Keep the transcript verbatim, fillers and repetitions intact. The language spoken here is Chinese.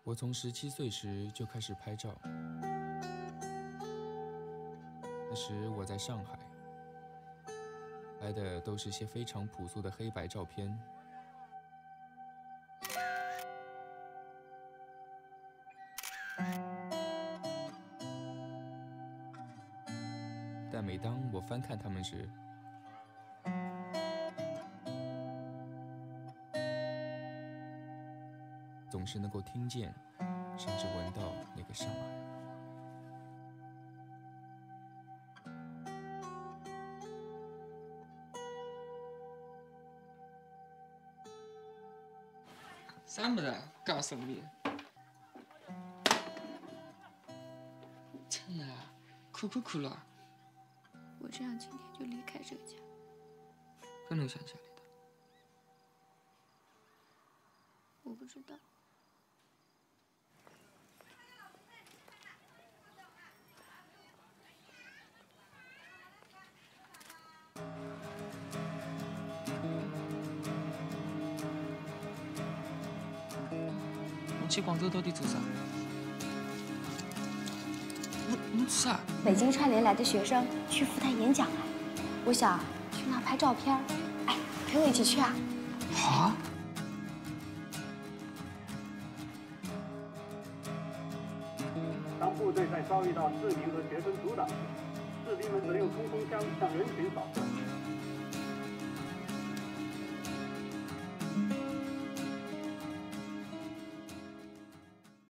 我从十七岁时就开始拍照，那时我在上海，拍的都是些非常朴素的黑白照片。但每当我翻看它们时，总是能够听见，甚至闻到那个上海。 啥么子？刚胜利。真的，哭哭哭了。 我这样今天就离开这个家。 不能想家里的。 我不知道。 你去广州到底做啥？你你做啥？ 北京串联来的学生去复旦演讲来，我想去那拍照片。哎，陪我一起去啊！ 好啊。 当部队在遭遇到市民和学生阻挡时，士兵们则用冲锋枪向人群扫射。